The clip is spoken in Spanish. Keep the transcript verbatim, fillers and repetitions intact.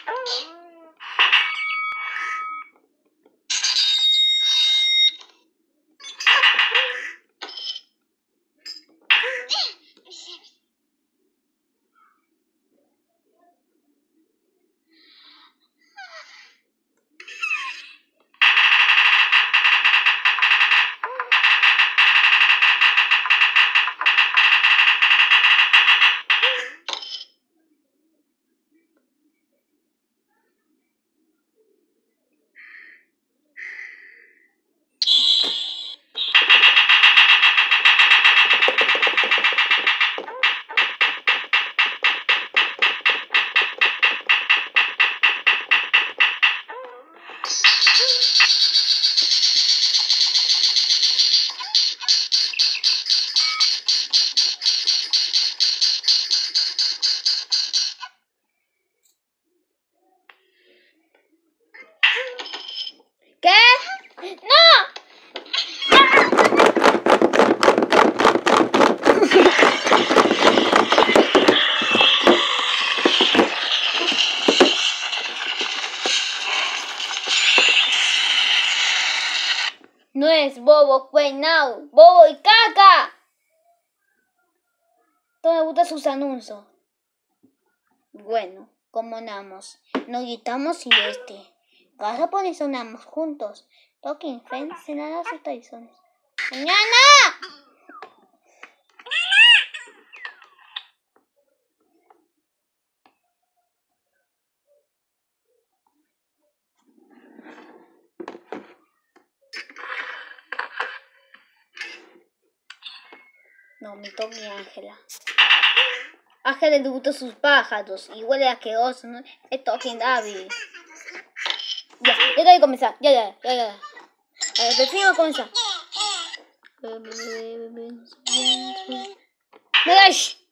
¿Qué? ¡No! No es Bobo, fue Now. Bobo y caca. Todo me gusta sus anuncios. Bueno, como namos. Nos gritamos y este. Vas a poner sonamos juntos. Talking friends, nada sus traiciones. ¡Mañana! No, me toque Ángela. Ángela le gustan sus pájaros y huele asqueroso, ¿no? Es Talking David. Ya, ya tengo que comenzar. Ya, ya, ya, ya. A ver, prefiero comenzar. Mira, shh.